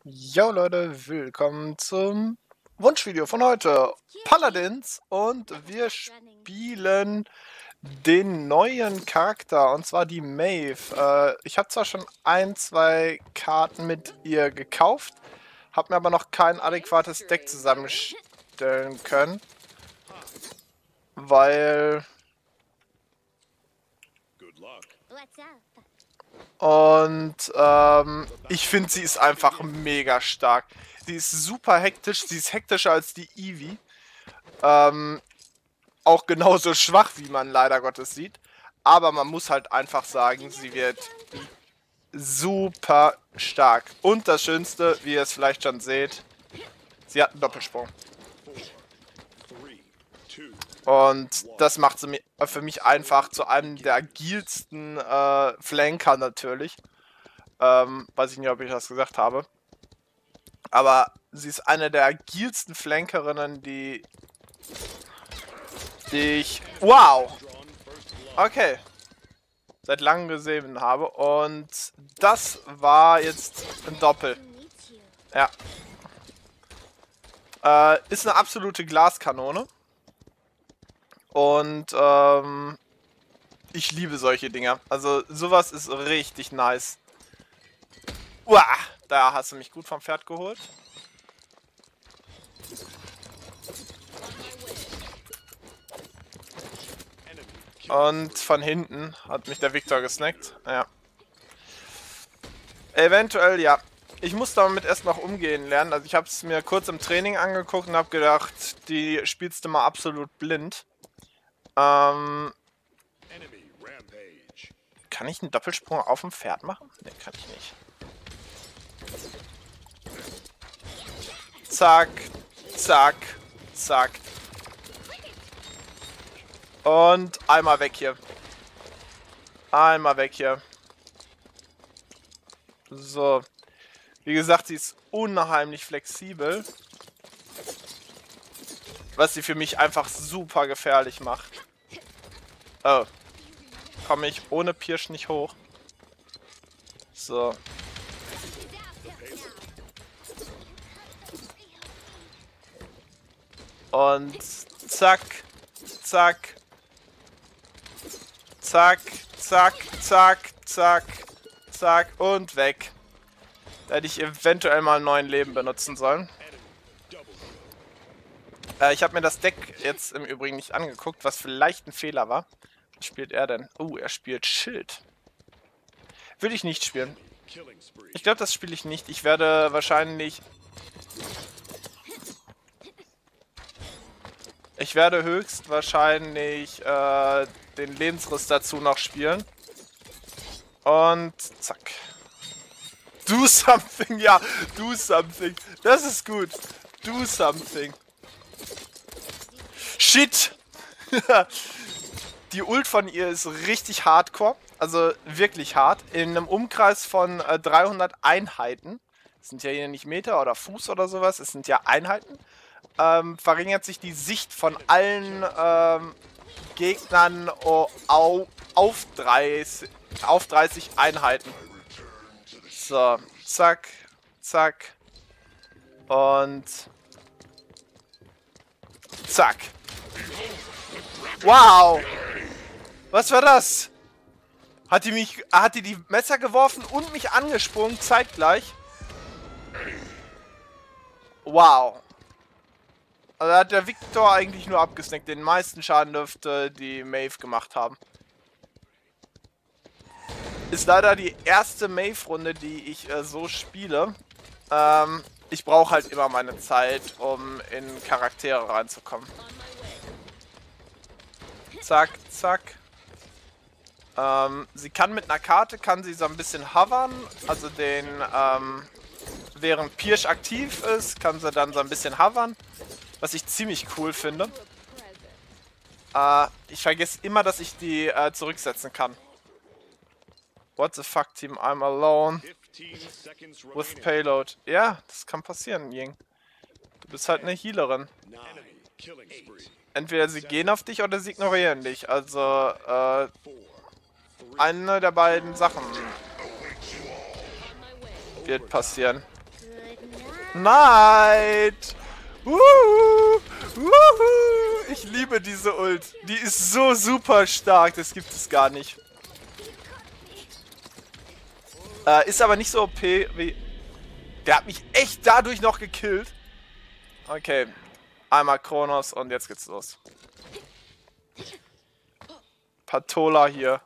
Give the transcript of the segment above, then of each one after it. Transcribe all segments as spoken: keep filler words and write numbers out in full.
Jo Leute, willkommen zum Wunschvideo von heute. Paladins, und wir spielen den neuen Charakter, und zwar die Maeve. Äh, ich habe zwar schon ein, zwei Karten mit ihr gekauft, habe mir aber noch kein adäquates Deck zusammenstellen können, weil... Und ähm, ich finde, sie ist einfach mega stark. Sie ist super hektisch, sie ist hektischer als die Eevee. Ähm, auch genauso schwach, wie man leider Gottes sieht. Aber man muss halt einfach sagen, sie wird super stark. Und das Schönste, wie ihr es vielleicht schon seht, sie hat einen Doppelsprung. Und das macht sie für mich einfach zu einem der agilsten äh, Flanker natürlich. Ähm, weiß ich nicht, ob ich das gesagt habe. Aber sie ist eine der agilsten Flankerinnen, die, die ich... Wow! Okay. Seit langem gesehen habe. Und das war jetzt ein Doppel. Ja. Äh, ist eine absolute Glaskanone. Und ähm, ich liebe solche Dinger. Also sowas ist richtig nice. Uah, da hast du mich gut vom Pferd geholt. Und von hinten hat mich der Victor gesnackt. Ja. Eventuell, ja. Ich muss damit erst noch umgehen lernen. Also ich habe es mir kurz im Training angeguckt und habe gedacht, die spielst du mal absolut blind. Ähm, kann ich einen Doppelsprung auf dem Pferd machen? Ne, kann ich nicht. Zack, zack, zack. Und einmal weg hier. Einmal weg hier. So. Wie gesagt, sie ist unheimlich flexibel. Was sie für mich einfach super gefährlich macht. Oh. Komme ich ohne Pirsch nicht hoch. So. Und zack, zack, zack, zack, zack, zack, zack und weg. Da hätte ich eventuell mal einen neuen Leben benutzen sollen. Äh, ich habe mir das Deck jetzt im Übrigen nicht angeguckt, was vielleicht ein Fehler war. Was spielt er denn? Oh, er spielt Schild. Würde ich nicht spielen. Ich glaube, das spiele ich nicht. Ich werde wahrscheinlich... Ich werde höchstwahrscheinlich äh, den Lebensriss dazu noch spielen. Und zack. Do something, ja, do something. Das ist gut. Do something. Shit. Die Ult von ihr ist richtig hardcore. Also wirklich hart. In einem Umkreis von äh, dreihundert Einheiten. Das sind ja hier nicht Meter oder Fuß oder sowas. Es sind ja Einheiten. Ähm, verringert sich die Sicht von allen ähm, Gegnern oh, au, auf, dreißig, auf dreißig Einheiten. So, zack, zack und zack. Wow! Was war das? Hat die mich, hat die die Messer geworfen und mich angesprungen zeitgleich? Wow. Also hat der Victor eigentlich nur abgesnackt. Den meisten Schaden dürfte die Maeve gemacht haben. Ist leider die erste Maeve-Runde, die ich äh, so spiele. Ähm, ich brauche halt immer meine Zeit, um in Charaktere reinzukommen. Zack, zack. Ähm, sie kann mit einer Karte, kann sie so ein bisschen hovern. Also den, ähm, während Pirsch aktiv ist, kann sie dann so ein bisschen hovern. Was ich ziemlich cool finde. Äh, ich vergesse immer, dass ich die äh, zurücksetzen kann. What the fuck, Team? I'm alone. With Payload. Ja, das kann passieren, Ying. Du bist halt eine Healerin. Entweder sie gehen auf dich oder sie ignorieren dich. Also, äh, eine der beiden Sachen wird passieren. Night! Wuhu! Wuhu! Ich liebe diese Ult. Die ist so super stark, das gibt es gar nicht. Äh, ist aber nicht so O P wie... Der hat mich echt dadurch noch gekillt. Okay. Einmal Kronos und jetzt geht's los. Patola hier.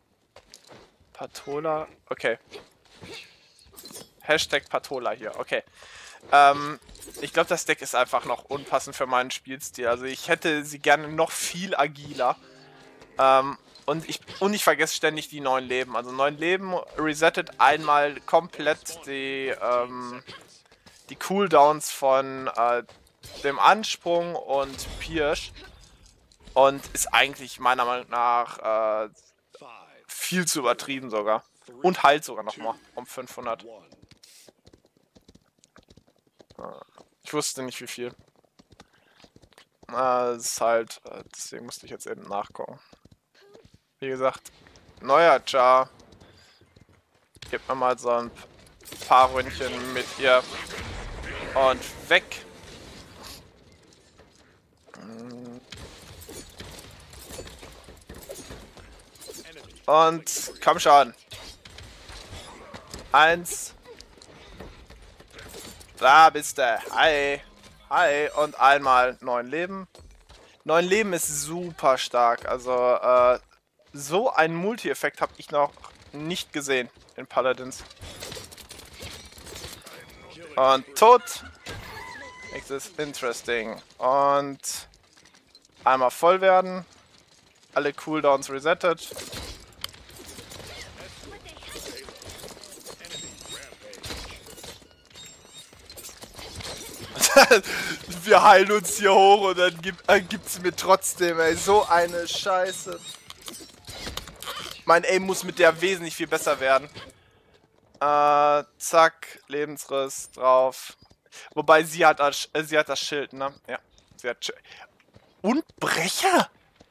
Patola? Okay. Hashtag Patola hier, okay. Ähm, ich glaube, das Deck ist einfach noch unpassend für meinen Spielstil. Also ich hätte sie gerne noch viel agiler. Ähm, und ich, und ich vergesse ständig die neuen Leben. Also neun Leben resettet einmal komplett die, ähm, die Cooldowns von äh, dem Ansprung und Pirsch. Und ist eigentlich meiner Meinung nach äh, viel zu übertrieben sogar. Und heilt sogar nochmal um fünfhundert. Ich wusste nicht wie viel. Das ist halt, deswegen musste ich jetzt eben nachgucken. Wie gesagt, neuer Char. Gib mir mal so ein paar Ründchen mit ihr. Und weg. Und komm schon. Eins. Da bist du. Hi. Hi. Und einmal neun Leben. Neun Leben ist super stark. Also, äh, so einen Multi-Effekt habe ich noch nicht gesehen in Paladins. Und tot. Makes this interesting. Und einmal voll werden. Alle Cooldowns resettet. Wir heilen uns hier hoch und dann gibt äh, gibt's mir trotzdem, ey, so eine Scheiße. Mein Aim muss mit der wesentlich viel besser werden. Äh, zack, Lebensriss drauf. Wobei sie hat, das, äh, sie hat das Schild, ne? Ja, sie hat Schild. Und Brecher?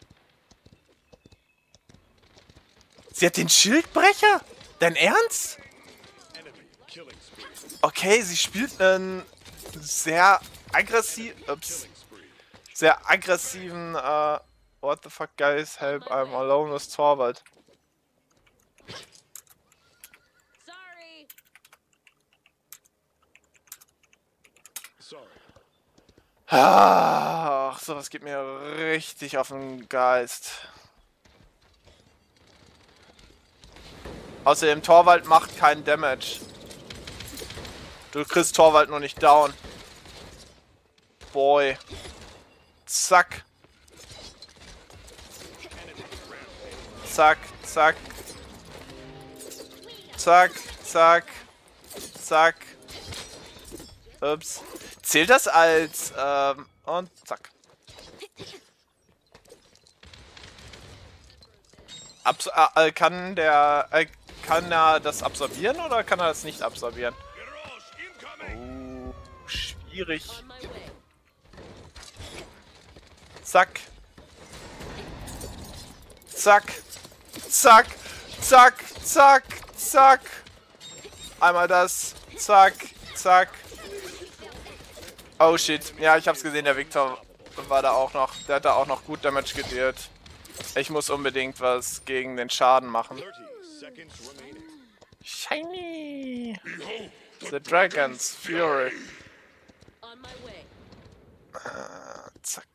Sie hat den Schildbrecher? Dein Ernst? Okay, sie spielt einen sehr aggressiv, ups, sehr aggressiven, uh, what the fuck guys, help, I'm alone with Torvald. Ach, sowas geht mir richtig auf den Geist. Außerdem, Torvald macht keinen Damage. Du kriegst Torvald nur nicht down. Boy. Zack. Zack, zack. Zack, zack. Zack. Ups. Zählt das als, ähm, und zack. Abs äh, kann der, äh, kann er das absorbieren oder kann er das nicht absorbieren? Oh, schwierig. Zack. Zack. Zack. Zack. Zack. Zack. Einmal das. Zack. Zack. Oh shit. Ja, ich hab's gesehen, der Victor war da auch noch. Der hat da auch noch gut Damage gedealt. Ich muss unbedingt was gegen den Schaden machen. Shiny. The Dragon's Fury. Äh, zack.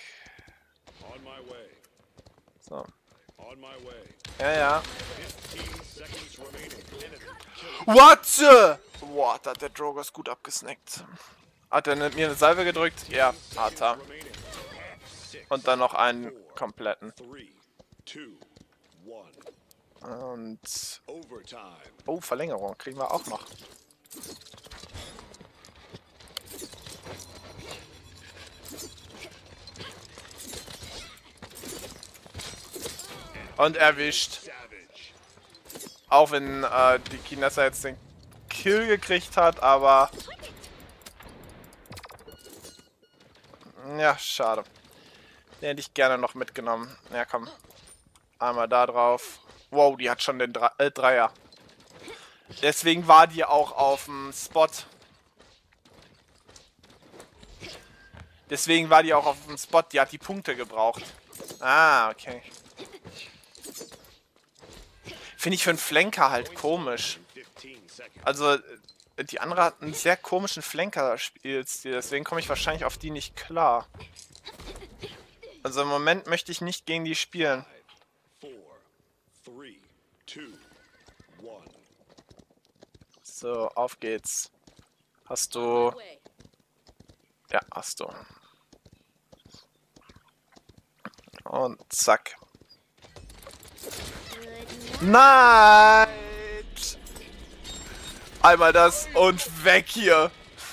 So. Ja, ja. What? Boah, da hat der Drogas gut abgesnackt. Hat er mir eine Salve gedrückt? Ja, hat er. Und dann noch einen kompletten. Und... Oh, Verlängerung kriegen wir auch noch. Und erwischt. Auch wenn äh, die Kinessa jetzt den Kill gekriegt hat, aber... Ja, schade. Den hätte ich gerne noch mitgenommen. Ja, komm. Einmal da drauf. Wow, die hat schon den Dre äh, Dreier. Deswegen war die auch auf dem Spot. Deswegen war die auch auf dem Spot, die hat die Punkte gebraucht. Ah, okay. Finde ich für einen Flanker halt komisch. Also, die andere hat einen sehr komischen Flanker-Spielstil, deswegen komme ich wahrscheinlich auf die nicht klar. Also im Moment möchte ich nicht gegen die spielen. So, auf geht's. Hast du... Ja, hast du. Und zack. Nein! Einmal das und weg hier.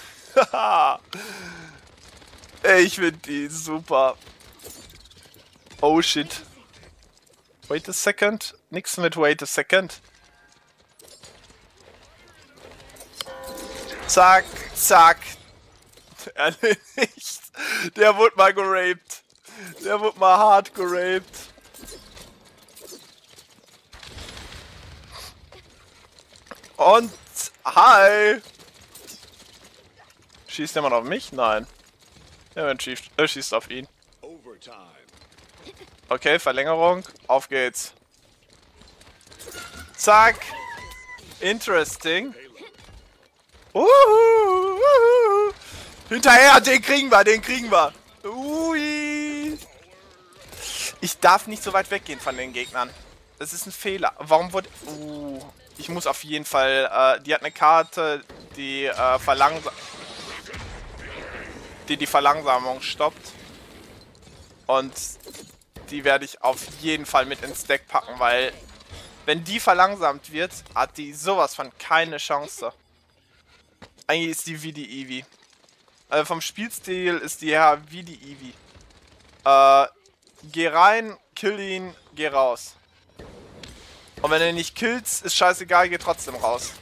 Ich finde die super. Oh shit. Wait a second. Nix mit wait a second. Zack, zack. Erledigt. Der wurde mal geraped. Der wurde mal hart geraped. Und hi. Schießt jemand auf mich? Nein. Jemand schießt, äh, schießt auf ihn. Okay, Verlängerung. Auf geht's. Zack. Interesting. Uhu, uhu. Hinterher, den kriegen wir, den kriegen wir. Ui. Ich darf nicht so weit weggehen von den Gegnern. Das ist ein Fehler. Warum wurde... Uh, ich muss auf jeden Fall... Äh, die hat eine Karte, die äh, verlangsamt... Die die Verlangsamung stoppt. Und die werde ich auf jeden Fall mit ins Deck packen, weil... Wenn die verlangsamt wird, hat die sowas von keine Chance. Eigentlich ist die wie die Eevee. Also vom Spielstil ist die ja wie die Eevee. Äh, geh rein, kill ihn, geh raus. Und wenn du ihn nicht killst, ist scheißegal, geh trotzdem raus.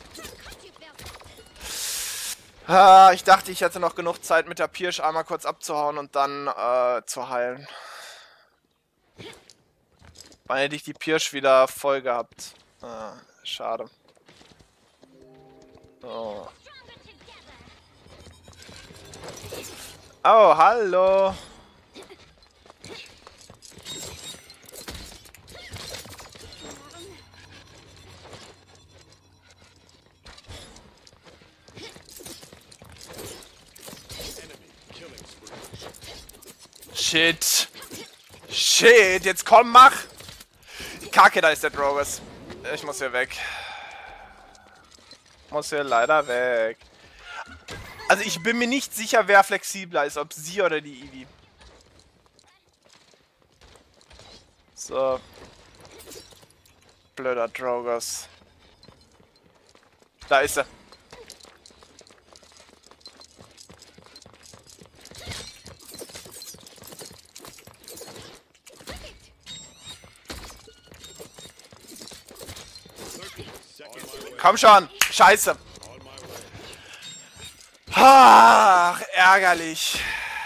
Ah, ich dachte, ich hätte noch genug Zeit mit der Pirsch einmal kurz abzuhauen und dann äh, zu heilen. Dann hätte ich die Pirsch wieder voll gehabt. Ah, schade. Oh. Oh, hallo. Shit. Shit, jetzt komm, mach. Kacke, da ist der Drogus. Ich muss hier weg. Muss hier leider weg. Also ich bin mir nicht sicher, wer flexibler ist, ob sie oder die Eevee. So. Blöder Drogus. Da ist er. Komm schon! Scheiße! Ach, ärgerlich.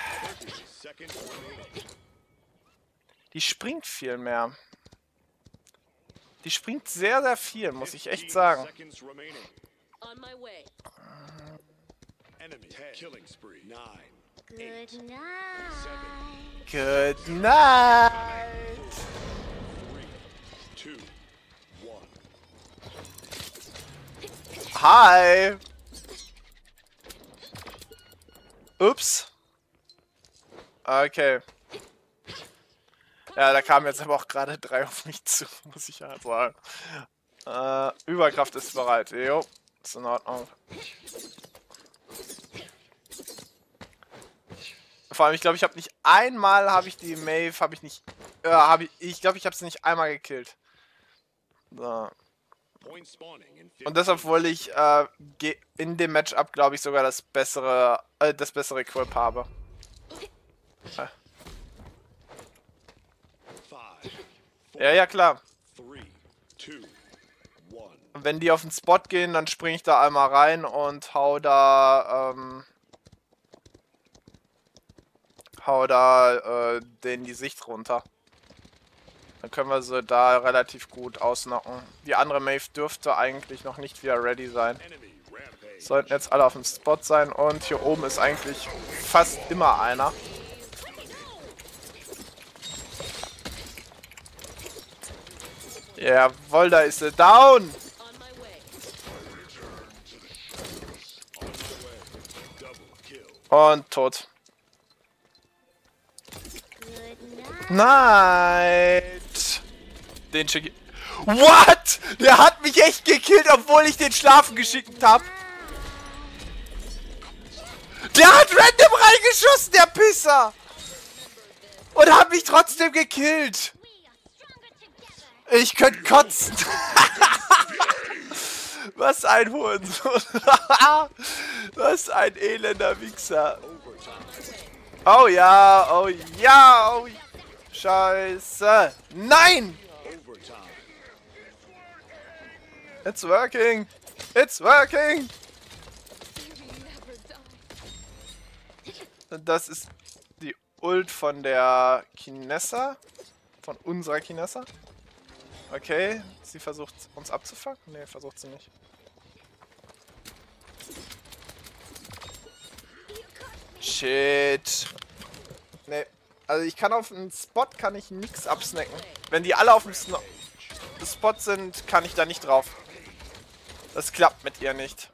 Die springt viel mehr. Die springt sehr, sehr viel, muss ich echt sagen. Good night. Good night. Hi. Ups. Okay. Ja, da kamen jetzt aber auch gerade drei auf mich zu, muss ich halt sagen. Äh, Überkraft ist bereit. Jo, ist in Ordnung. Vor allem, ich glaube, ich habe nicht einmal, habe ich die Maeve, habe ich nicht, äh, habe ich, ich glaube, ich habe sie nicht einmal gekillt. So. Und deshalb wollte ich äh, in dem Matchup, glaube ich, sogar das bessere, äh, das bessere Equip habe. Äh. Ja, ja, klar. Und wenn die auf den Spot gehen, dann springe ich da einmal rein und hau da, ähm, hau da äh, denen die Sicht runter. Dann können wir sie da relativ gut ausnocken. Die andere Maeve dürfte eigentlich noch nicht wieder ready sein. Sollten jetzt alle auf dem Spot sein und hier oben ist eigentlich fast immer einer. Jawohl, da ist sie down! Und tot. Nein! Den schicke ich. What? Der hat mich echt gekillt, obwohl ich den schlafen geschickt habe. Der hat random reingeschossen, der Pisser! Und hat mich trotzdem gekillt. Ich könnte kotzen. Was ein Hurensohn. Was ein elender Wichser. Oh ja, oh ja, oh Scheiße. Nein! It's working. It's working. Das ist die Ult von der Kinessa. Von unserer Kinessa. Okay, sie versucht uns abzufangen? Ne, versucht sie nicht. Shit. Ne, also ich kann auf einen Spot kann ich nichts absnacken. Wenn die alle auf dem Sno Spot sind, kann ich da nicht drauf. Das klappt mit ihr nicht.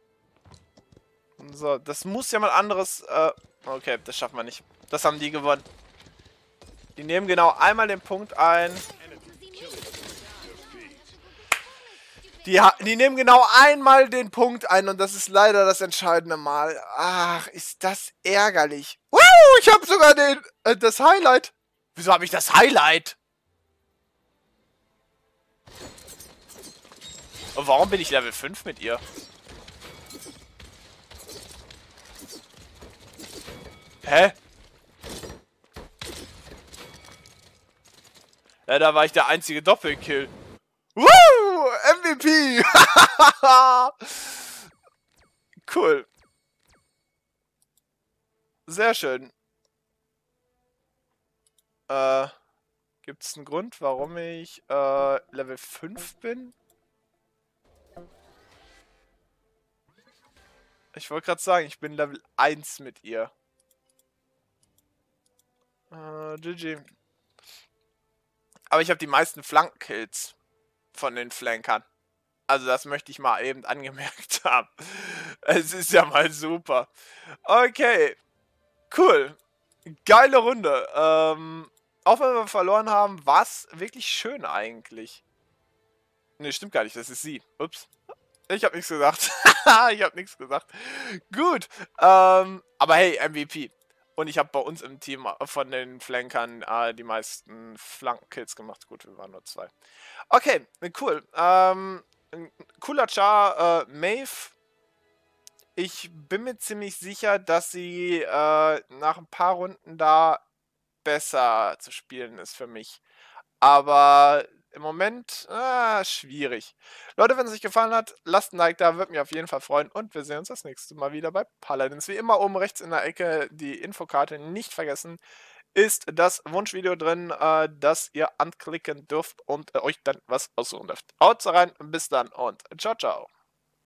So, das muss ja mal anderes... Äh, okay, das schaffen wir nicht. Das haben die gewonnen. Die nehmen genau einmal den Punkt ein. Die, die nehmen genau einmal den Punkt ein und das ist leider das entscheidende Mal. Ach, ist das ärgerlich. Wow, ich habe sogar den, äh, das Highlight. Wieso habe ich das Highlight? Und warum bin ich Level fünf mit ihr? Hä? Ja, da war ich der einzige Doppelkill. Woo! M V P! Cool. Sehr schön. Äh, gibt es einen Grund, warum ich äh, Level fünf bin? Ich wollte gerade sagen, ich bin Level eins mit ihr. Äh, G G. Aber ich habe die meisten Flankenkills von den Flankern. Also das möchte ich mal eben angemerkt haben. Es ist ja mal super. Okay. Cool. Geile Runde. Ähm, auch wenn wir verloren haben, war es wirklich schön eigentlich. Ne, stimmt gar nicht. Das ist sie. Ups. Ich habe nichts gesagt. Ich habe nichts gesagt. Gut. Ähm, aber hey, M V P. Und ich habe bei uns im Team von den Flankern äh, die meisten Flankenkills gemacht. Gut, wir waren nur zwei. Okay, cool. Ähm, cooler Char, äh, Maeve. Ich bin mir ziemlich sicher, dass sie äh, nach ein paar Runden da besser zu spielen ist für mich. Aber im Moment äh, schwierig. Leute, wenn es euch gefallen hat, lasst ein Like da, würde mich auf jeden Fall freuen. Und wir sehen uns das nächste Mal wieder bei Paladins. Wie immer oben rechts in der Ecke die Infokarte nicht vergessen. Ist das Wunschvideo drin, äh, das ihr anklicken dürft und äh, euch dann was aussuchen dürft. Haut rein, bis dann und ciao, ciao.